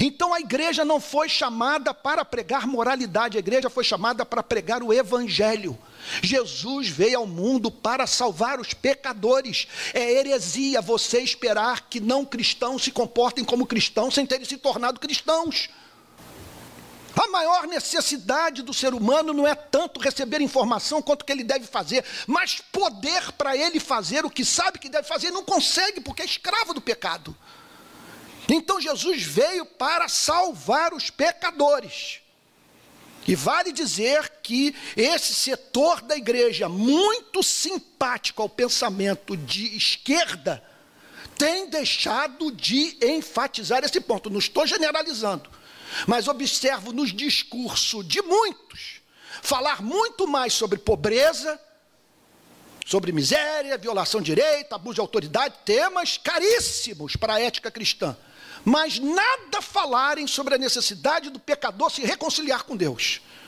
Então a igreja não foi chamada para pregar moralidade, a igreja foi chamada para pregar o evangelho. Jesus veio ao mundo para salvar os pecadores. É heresia você esperar que não cristãos se comportem como cristãos sem terem se tornado cristãos. A maior necessidade do ser humano não é tanto receber informação quanto o que ele deve fazer, mas poder para ele fazer o que sabe que deve fazer e não consegue porque é escravo do pecado. Então Jesus veio para salvar os pecadores. E vale dizer que esse setor da igreja, muito simpático ao pensamento de esquerda, tem deixado de enfatizar esse ponto. Não estou generalizando, mas observo nos discursos de muitos falar muito mais sobre pobreza, sobre miséria, violação de direito, abuso de autoridade, temas caríssimos para a ética cristã, mas nada falarem sobre a necessidade do pecador se reconciliar com Deus.